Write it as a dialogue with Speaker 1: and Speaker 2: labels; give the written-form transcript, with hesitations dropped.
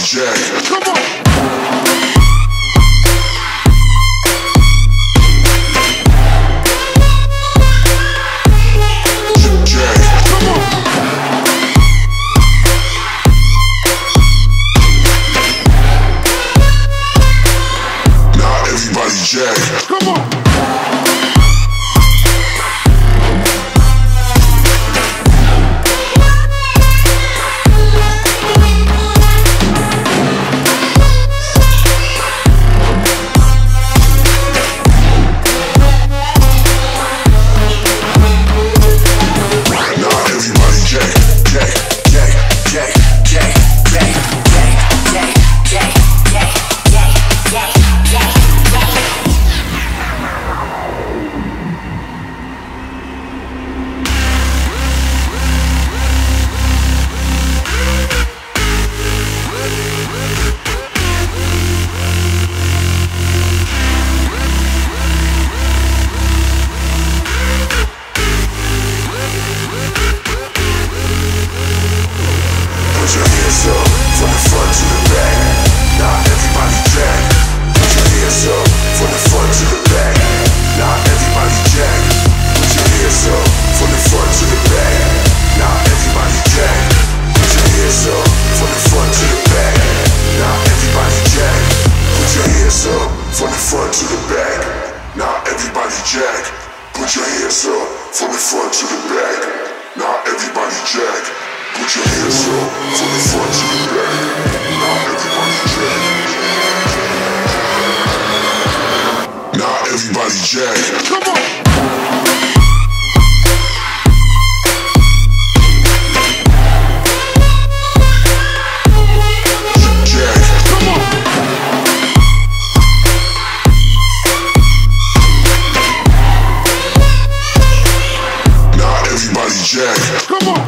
Speaker 1: jack. Come on. Jack. Come on. From the front to the back, now everybody jack. Put your hands up from the front to the back. Now everybody jack. Put your hands up from the front to the back. Now everybody jack. Now everybody jack. Come on. Jack. Come on.